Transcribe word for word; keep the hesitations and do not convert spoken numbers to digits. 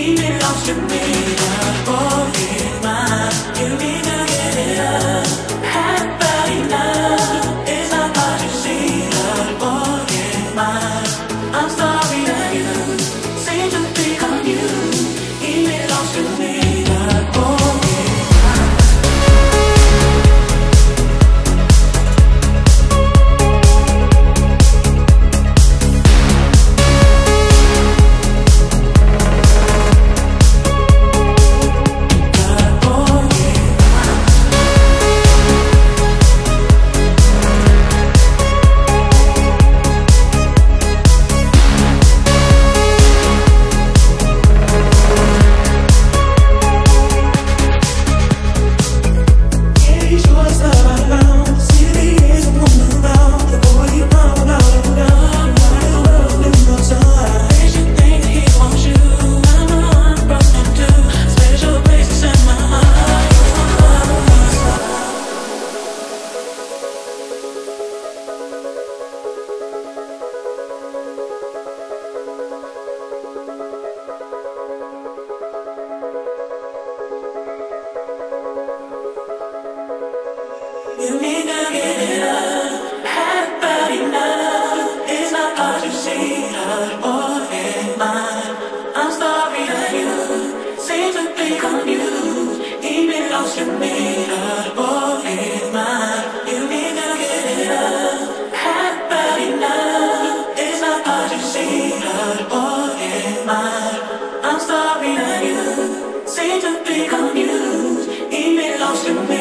You need to get it up, had bad enough. It's not hard to see her or in mine. I'm sorry that you seem to be confused. He belongs to me, her or in mine. You need to get it up, had bad enough. It's not hard to see her or in mine. I'm sorry that you seem to be confused. He belongs to me.